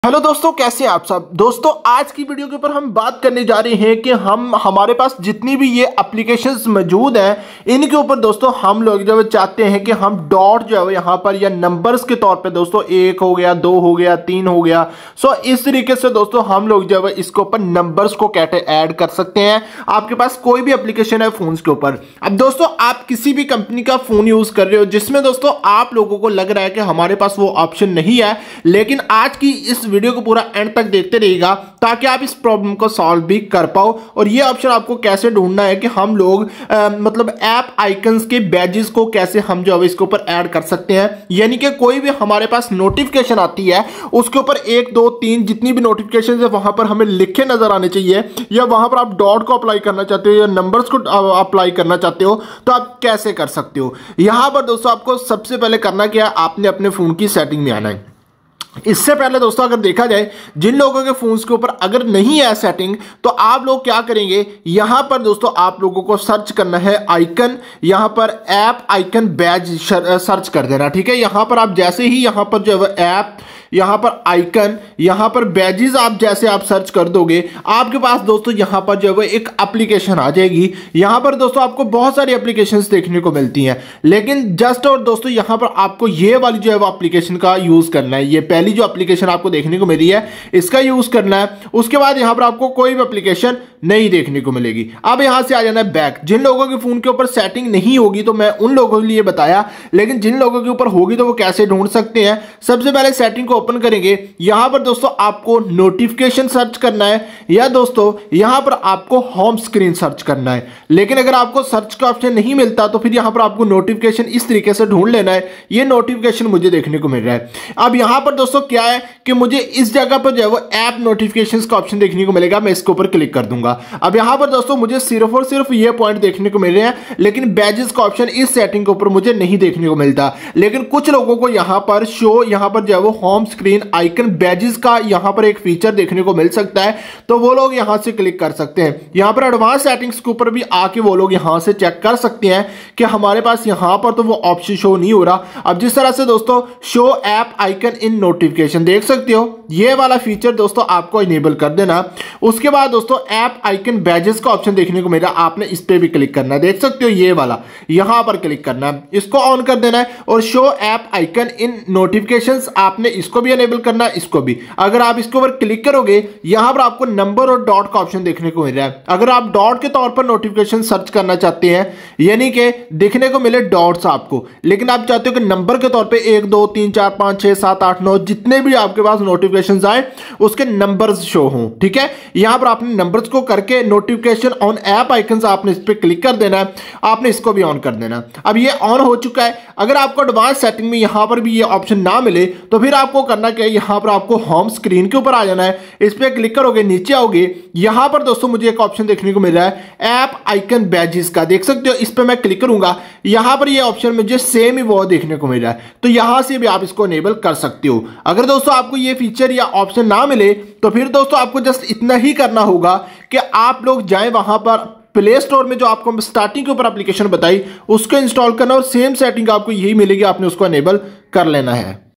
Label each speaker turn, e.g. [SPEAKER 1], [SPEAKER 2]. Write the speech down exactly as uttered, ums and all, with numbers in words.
[SPEAKER 1] Hello दोस्तों, कैसे हैं आप सब। दोस्तों आज की वीडियो के ऊपर हम बात करने जा रहे हैं कि हम हमारे पास जितनी भी ये एप्लीकेशंस मौजूद हैं इनके ऊपर दोस्तों हम लोग जो चाहते हैं कि हम डॉट जो है यहाँ पर या नंबर्स के तौर पे दोस्तों एक हो गया, दो हो गया, तीन हो गया। सो इस तरीके से दोस्तों हम लोग जो है इसके ऊपर नंबर्स को कैसे ऐड कर सकते हैं। आपके पास कोई भी एप्लीकेशन है फोन के ऊपर। अब दोस्तों आप किसी भी कंपनी का फोन यूज कर रहे हो जिसमें दोस्तों आप लोगों को लग रहा है कि हमारे पास वो ऑप्शन नहीं है, लेकिन आज की इस वीडियो को पूरा एंड तक देखते रहिएगा ताकि आप इस प्रॉब्लम को सॉल्व भी कर पाओ। और ये ऑप्शन आपको कैसे ढूंढना है कि हम लोग आ, मतलब ऐप आइकन्स के बैजेस को कैसे हम जो है इसके ऊपर ऐड कर सकते हैं। यानी कि कोई भी हमारे पास नोटिफिकेशन आती है उसके ऊपर एक दो तीन जितनी भी नोटिफिकेशन है वहां पर हमें लिखे नजर आने चाहिए, या वहां पर आप डॉट को अप्लाई करना चाहते हो या नंबर्स को अप्लाई करना चाहते हो तो आप कैसे कर सकते हो। यहां पर दोस्तों आपको सबसे पहले करना क्या है, आपने अपने फोन की सेटिंग में आना है। इससे पहले दोस्तों अगर देखा जाए जिन लोगों के फोन्स के ऊपर अगर नहीं है सेटिंग तो आप लोग क्या करेंगे, यहां पर दोस्तों आप लोगों को सर्च करना है आइकन, यहां पर ऐप आइकन बैज सर्च कर देना। ठीक है, यहां पर आप जैसे ही यहां पर जो है ऐप, यहां पर आइकन, यहां पर बैजेस आप जैसे आप सर्च कर दोगे आपके पास दोस्तों यहां पर जो है एक एप्लीकेशन आ जाएगी। यहां पर दोस्तों आपको बहुत सारी एप्लीकेशंस देखने को मिलती हैं, लेकिन जस्ट और दोस्तों यहां पर आपको ये वाली जो है वो एप्लीकेशन का यूज करना है। ये पहली जो एप्लीकेशन आपको देखने को मिली है इसका यूज करना है। उसके बाद यहां पर आपको कोई भी एप्लीकेशन नहीं देखने को मिलेगी। अब यहां से आ जाना है बैक। जिन लोगों के फोन के ऊपर सेटिंग नहीं होगी तो मैं उन लोगों के लिए बताया, लेकिन जिन लोगों के ऊपर होगी तो वो कैसे ढूंढ सकते हैं। सबसे पहले सेटिंग को ओपन करेंगे, यहां पर दोस्तों आपको नोटिफिकेशन सर्च करना है या दोस्तों यहां पर आपको होम स्क्रीन सर्च करना है। लेकिन अगर आपको सर्च का ऑप्शन नहीं मिलता तो फिर यहां पर आपको नोटिफिकेशन इस तरीके से ढूंढ लेना है। ये नोटिफिकेशन मुझे देखने को मिल रहा है। अब यहां पर दोस्तों क्या है कि मुझे इस जगह पर जो है वो ऐप नोटिफिकेशंस का ऑप्शन देखने को मिलेगा। मैं इसके ऊपर क्लिक कर दूंगा। अब यहां पर दोस्तों मुझे सिर्फ और सिर्फ ये पॉइंट देखने को मिल रहे हैं, लेकिन बैजेस का ऑप्शन इस सेटिंग के ऊपर मुझे नहीं देखने को मिलता। लेकिन कुछ लोगों को यहां पर शो, यहां पर जो है वो होम स्क्रीन आइकन बैजेस का यहां पर एक फीचर देखने को मिल सकता है, तो वो लोग यहां से क्लिक कर सकते हैं। यहां पर एडवांस सेटिंग्स के ऊपर भी आके वो लोग यहां से चेक कर सकते हैं कि हमारे पास यहां पर तो वो ऑप्शन शो नहीं हो रहा। अब जिस तरह से दोस्तों show app icon in notification देख सकते हो, ये वाला फीचर दोस्तों आपको इनेबल कर देना। उसके बाद दोस्तों ऐप आइकन बैजेस का ऑप्शन देखने को मिला, आपने इस पे भी क्लिक करना है। देख सकते हो ये वाला, यहां पर क्लिक करना है, इसको ऑन कर देना है। और show app icon in notifications आपने इसको भी इनेबल करना है, इसको भी। अगर आप इसके ऊपर क्लिक करोगे यहां पर आपको नंबर और डॉट का ऑप्शन देखने को मिल रहा है। अगर आप डॉट के तौर पर नोटिफिकेशन सर्च करना चाहते हैं, यानी कि देखने को मिले डॉट्स आपको, लेकिन आप चाहते हो कि नंबर के तौर पे एक दो तीन चार पांच छह सात आठ नौ जितने भी आपके पास नोटिफिकेशंस आए उसके नंबर्स शो हों। ठीक है, यहां पर आपने नंबर्स को करके नोटिफिकेशन ऑन ऐप आइकन्स आपने इस पे क्लिक कर देना है, आपने इसको भी ऑन कर देना। अब ये ऑन हो चुका है। अगर आपको एडवांस सेटिंग में यहां पर भी ये ऑप्शन ना मिले तो फिर आपको करना क्या है, यहां पर आपको होम स्क्रीन के ऊपर आ जाना है। इस पे क्लिक करोगे, नीचे आओगे, यहां पर दोस्तों मुझे एक ऑप्शन देखने को मिल रहा है ऐप आइकन बैजेस का। देख सकते हो, इस पे मैं क्लिक करूंगा, यहां पर ये ऑप्शन मुझे सेम ही वो देखने को मिल रहा है, तो यहां से भी आप इसको इनेबल कर सकते हो। अगर दोस्तों आपको ये फीचर या ऑप्शन ना मिले तो फिर दोस्तों आपको जस्ट इतना ही करना होगा कि आप लोग जाएं वहां पर प्ले स्टोर में जो आपको स्टार्टिंग के ऊपर एप्लीकेशन बताई उसको इंस्टॉल करना और सेम सेटिंग आपको यही मिलेगी, आपने उसको इनेबल कर लेना है।